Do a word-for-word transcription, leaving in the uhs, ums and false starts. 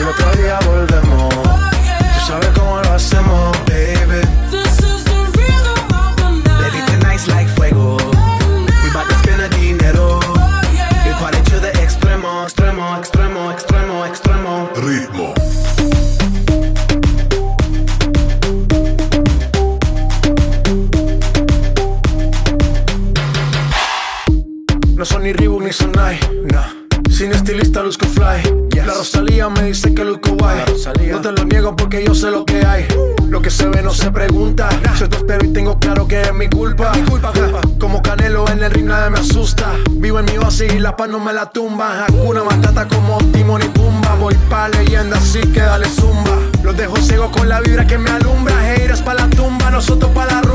otro día volvemos. Tú sabes cómo lo hacemos, baby. Baby, tonight's like fuego. We bout to spend the dinero. You party to the extremo, extremo, extremo, extremo, extremo. Ritmo. No son ni Reebok ni Sonai, nah. Sin estilista luzco fly, yes. La Rosalía me dice que luzco guay. No te lo niego porque yo sé lo que hay. Lo que se ve no se pregunta, nah. Yo te espero y tengo claro que es mi culpa, mi culpa, culpa. Como Canelo en el ring nadie me asusta. Vivo en mi oasis y la paz no me la tumba. Hakuna Matata como Timon y Pumba. Voy pa' leyenda así que dale zumba. Los dejo ciego con la vibra que me alumbra. Haters pa' la tumba, nosotros pa' la rumba.